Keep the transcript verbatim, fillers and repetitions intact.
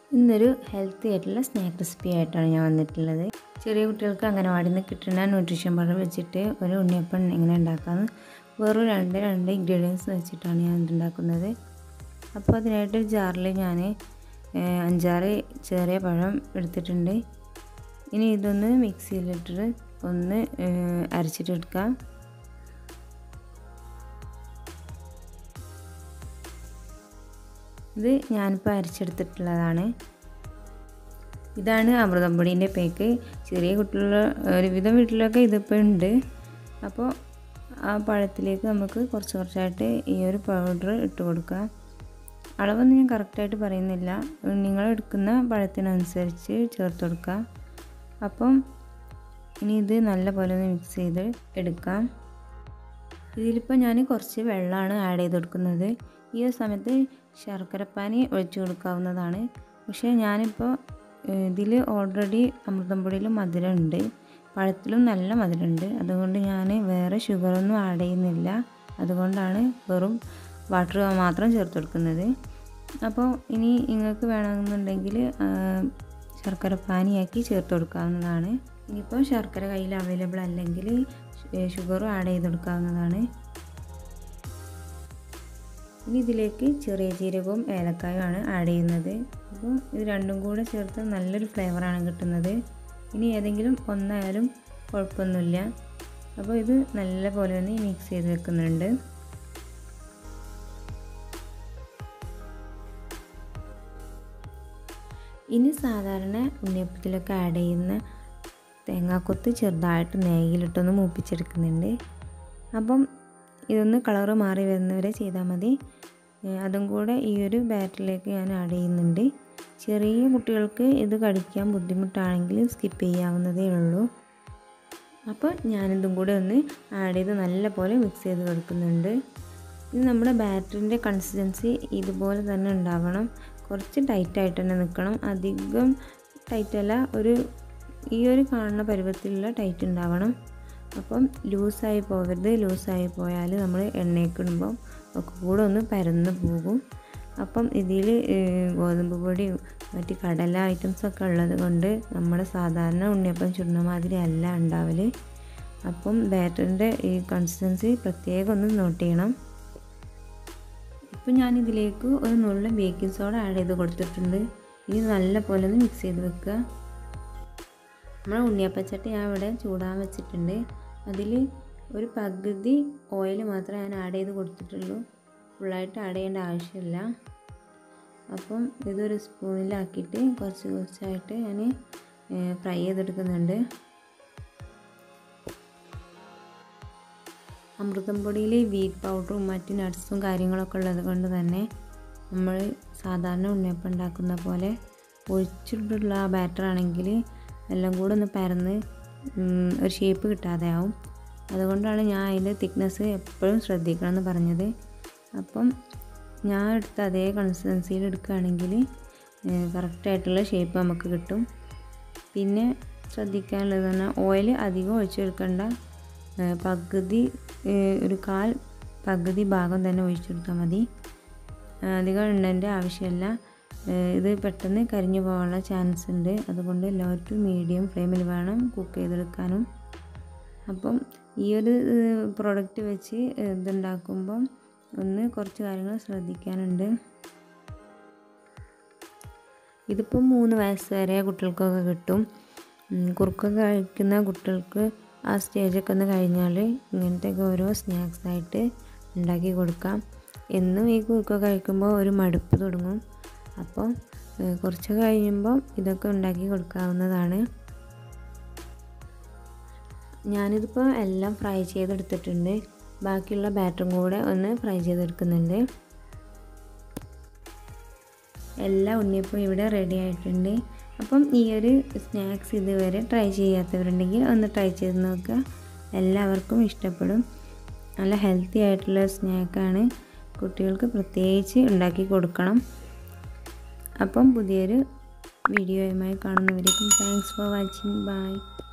ഇന്നൊരു ഹെൽത്തി ആയിട്ടുള്ള snack recipe ആയിട്ടാണ് ഞാൻ വന്നിട്ടുള്ളത്. ചെറിയ കുട്ടികൾക്ക് അംഗനവാടിയിൽ നിന്ന് കിട്ടുന്ന ന്യൂട്രീഷൻ പൗഡർ വെച്ചിട്ട് ഒരു ഉണ്ണിയപ്പം എങ്ങനെ ഉണ്ടാക്കാമെന്ന് വെറും രണ്ട് രണ്ട് ഇൻഗ്രീഡിയൻസ് വെച്ചിട്ടാണ് ഞാൻ ഉണ്ടാക്കുന്നത്. അപ്പോൾ അതിനായിട്ട് ജാറിൽ ഞാൻ അഞ്ചാറ് ചെറിയ പഴം എടുത്തിട്ടുണ്ട്. ഇനി ഇതൊന്ന് മിക്സിയിലിട്ടിട്ട് ഒന്ന് അരച്ചിട്ടെടുക്കാം. ഇത് ഞാനിപ്പോൾ അരച്ചെടുത്തിട്ടുള്ളതാണ്. ഇതാണ് അമൃതം പൊടീൻ്റെ പേക്ക്. ചെറിയ കുട്ടികളുടെ ഒരുവിധം വീട്ടിലൊക്കെ ഇതിപ്പോൾ ഉണ്ട്. അപ്പോൾ ആ പഴത്തിലേക്ക് നമുക്ക് കുറച്ച് കുറച്ചായിട്ട് ഈ ഒരു പൗഡർ ഇട്ട് കൊടുക്കാം. അളവൊന്നും ഞാൻ കറക്റ്റായിട്ട് പറയുന്നില്ല, നിങ്ങൾ എടുക്കുന്ന പഴത്തിനനുസരിച്ച് ചേർത്ത് കൊടുക്കാം. അപ്പം ഇനി ഇത് നല്ല പോലെ ഒന്ന് മിക്സ് ചെയ്ത് എടുക്കാം. ഇതിലിപ്പോൾ ഞാൻ കുറച്ച് വെള്ളമാണ് ആഡ് ചെയ്ത് കൊടുക്കുന്നത്. ഈ ഒരു സമയത്ത് ശർക്കരപ്പാനി ഒഴിച്ച് കൊടുക്കാവുന്നതാണ്. പക്ഷേ ഞാനിപ്പോൾ ഇതിൽ ഓൾറെഡി അമൃതം പൊടിയിൽ മധുരമുണ്ട്, പഴത്തിലും നല്ല മധുരമുണ്ട്. അതുകൊണ്ട് ഞാൻ വേറെ ഷുഗറൊന്നും ആഡ് ചെയ്യുന്നില്ല. അതുകൊണ്ടാണ് വെറും വാട്ടർ മാത്രം ചേർത്ത് കൊടുക്കുന്നത്. അപ്പോൾ ഇനി നിങ്ങൾക്ക് വേണമെന്നുണ്ടെങ്കിൽ ശർക്കരപ്പാനിയാക്കി ചേർത്ത് കൊടുക്കാവുന്നതാണ്. ഇനിയിപ്പോൾ ശർക്കര കയ്യിൽ അവൈലബിൾ അല്ലെങ്കിൽ ഷുഗറും ആഡ് ചെയ്ത് കൊടുക്കാവുന്നതാണ്. ഇനി ഇതിലേക്ക് ചെറിയ ജീരകവും ഏലക്കായുമാണ് ആഡ് ചെയ്യുന്നത്. അപ്പോൾ ഇത് രണ്ടും കൂടെ ചേർത്ത് നല്ലൊരു ഫ്ലേവറാണ് കിട്ടുന്നത്. ഇനി ഏതെങ്കിലും ഒന്നായാലും കുഴപ്പമൊന്നുമില്ല. അപ്പോൾ ഇത് നല്ല പോലെ ഒന്ന് മിക്സ് ചെയ്ത് വെക്കുന്നുണ്ട്. ഇനി സാധാരണ ഉണ്ണിയപ്പത്തിലൊക്കെ ആഡ് ചെയ്യുന്ന തേങ്ങാക്കൊത്ത് ചെറുതായിട്ട് നെയ്യിലിട്ടൊന്ന് മൂപ്പിച്ചെടുക്കുന്നുണ്ട്. അപ്പം ഇതൊന്ന് കളറ് മാറി വരുന്നവരെ ചെയ്താൽ മതി. അതും കൂടെ ഈ ഒരു ബാറ്ററിലേക്ക് ഞാൻ ആഡ് ചെയ്യുന്നുണ്ട്. ചെറിയ കുട്ടികൾക്ക് ഇത് കടിക്കാൻ ബുദ്ധിമുട്ടാണെങ്കിൽ സ്കിപ്പ് ചെയ്യാവുന്നതേ ഉള്ളൂ. അപ്പോൾ ഞാനിതും കൂടെ ഒന്ന് ആഡ് ചെയ്ത് നല്ല പോലെ മിക്സ് ചെയ്ത് കൊടുക്കുന്നുണ്ട്. ഇത് നമ്മുടെ ബാറ്ററിൻ്റെ കൺസിസ്റ്റൻസി ഇതുപോലെ തന്നെ ഉണ്ടാവണം. കുറച്ച് ടൈറ്റായിട്ട് തന്നെ നിൽക്കണം, അധികം ടൈറ്റല്ല, ഒരു ഈ ഒരു കാണുന്ന പരുവത്തിലുള്ള ടൈറ്റ് ഉണ്ടാവണം. അപ്പം ലൂസായി പോകരുത്. ലൂസായി പോയാൽ നമ്മൾ എണ്ണയ്ക്ക് ഇടുമ്പം ഒക്കെ കൂടെ ഒന്ന് പരന്ന് പോകും. അപ്പം ഇതിൽ ഗോതമ്പ് പൊടിയും മറ്റ് കടല ഐറ്റംസൊക്കെ ഉള്ളത് കൊണ്ട് നമ്മുടെ സാധാരണ ഉണ്ണിയപ്പം ചുടുന്ന മാതിരി അല്ല ഉണ്ടാവൽ. അപ്പം ബാറ്ററിൻ്റെ ഈ കൺസിസ്റ്റൻസി പ്രത്യേകം ഒന്ന് നോട്ട് ചെയ്യണം. ഇപ്പം ഞാനിതിലേക്ക് ഒരു നുള്ളു ബേക്കിംഗ് സോഡ ആഡ് ചെയ്ത് കൊടുത്തിട്ടുണ്ട്. ഇനി നല്ല പോലെ ഒന്ന് മിക്സ് ചെയ്ത് വെക്കുക. നമ്മൾ ഉണ്ണിയപ്പച്ചട്ടി ഞാൻ ഇവിടെ ചൂടാൻ വെച്ചിട്ടുണ്ട്. അതിൽ ഒരു പകുതി ഓയിൽ മാത്രമേ ഞാൻ ആഡ് ചെയ്ത് കൊടുത്തിട്ടുള്ളൂ. ഫുള്ളായിട്ട് ആഡ് ചെയ്യേണ്ട ആവശ്യമില്ല. അപ്പം ഇതൊരു സ്പൂണിലാക്കിയിട്ട് കുറച്ച് കുറച്ചായിട്ട് ഞാൻ ഫ്രൈ ചെയ്തെടുക്കുന്നുണ്ട്. അമൃതം പൊടിയിൽ വീറ്റ് പൗഡറും മറ്റ് നട്ട്സും കാര്യങ്ങളൊക്കെ ഉള്ളത് കൊണ്ട് തന്നെ നമ്മൾ സാധാരണ ഉണ്ണിയപ്പം ഉണ്ടാക്കുന്ന പോലെ ഒഴിച്ചിട്ടുള്ള ബാറ്റർ ആണെങ്കിൽ എല്ലാം കൂടെ ഒന്ന് പരന്ന് ഒരു ഷേപ്പ് കിട്ടാതെ ആവും. അതുകൊണ്ടാണ് ഞാൻ അതിൻ്റെ തിക്നെസ് എപ്പോഴും ശ്രദ്ധിക്കണം എന്ന് പറഞ്ഞത്. അപ്പം ഞാൻ എടുത്ത അതേ കൺസിസ്റ്റൻസിയിൽ എടുക്കുകയാണെങ്കിൽ കറക്റ്റായിട്ടുള്ള ഷേപ്പ് നമുക്ക് കിട്ടും. പിന്നെ ശ്രദ്ധിക്കാനുള്ളത് പറഞ്ഞാൽ ഓയിൽ അധികം ഒഴിച്ചെടുക്കേണ്ട, പകുതി ഒരു കാൽ പകുതി ഭാഗം തന്നെ ഒഴിച്ചെടുത്താൽ മതി. അധികം എണ്ണേൻ്റെ ആവശ്യമില്ല. ഇത് പെട്ടെന്ന് കരിഞ്ഞു പോകാനുള്ള ചാൻസ് ഉണ്ട്. അതുകൊണ്ട് ലോ ടു മീഡിയം ഫ്ലെയിമിൽ വേണം കുക്ക് ചെയ്തെടുക്കാനും. അപ്പം ഈ ഒരു പ്രോഡക്റ്റ് വെച്ച് ഇതുണ്ടാക്കുമ്പം ഒന്ന് കുറച്ച് കാര്യങ്ങൾ ശ്രദ്ധിക്കാനുണ്ട്. ഇതിപ്പം മൂന്ന് വയസ്സ് വരെ കുട്ടികൾക്കൊക്കെ കിട്ടും. കുറുക്കൊക്കെ കഴിക്കുന്ന കുട്ടികൾക്ക് ആ സ്റ്റേജൊക്കെ ഒന്ന് കഴിഞ്ഞാൽ ഇങ്ങനത്തെയൊക്കെ ഓരോ സ്നാക്സായിട്ട് ഉണ്ടാക്കി കൊടുക്കാം. എന്നും ഈ കുറുക്കൊക്കെ കഴിക്കുമ്പോൾ ഒരു മടുപ്പ് തുടങ്ങും. അപ്പോൾ കുറച്ച് കഴിയുമ്പോൾ ഇതൊക്കെ ഉണ്ടാക്കി കൊടുക്കാവുന്നതാണ്. ഞാനിതിപ്പോൾ എല്ലാം ഫ്രൈ ചെയ്തെടുത്തിട്ടുണ്ട്. ബാക്കിയുള്ള ബാറ്ററും കൂടെ ഒന്ന് ഫ്രൈ ചെയ്തെടുക്കുന്നുണ്ട്. എല്ലാ ഉണ്ണിയപ്പം ഇവിടെ റെഡി ആയിട്ടുണ്ട്. അപ്പം ഈ ഒരു സ്നാക്സ് ഇതുവരെ ട്രൈ ചെയ്യാത്തവരുണ്ടെങ്കിൽ ഒന്ന് ട്രൈ ചെയ്ത് നോക്കുക. എല്ലാവർക്കും ഇഷ്ടപ്പെടും. നല്ല ഹെൽത്തി ആയിട്ടുള്ള സ്നാക്കാണ്. കുട്ടികൾക്ക് പ്രത്യേകിച്ച് ഉണ്ടാക്കി കൊടുക്കണം. അപ്പം പുതിയൊരു വീഡിയോയുമായി കാണുന്നവരേക്കും താങ്ക്സ് ഫോർ വാച്ചിങ്. ബൈ.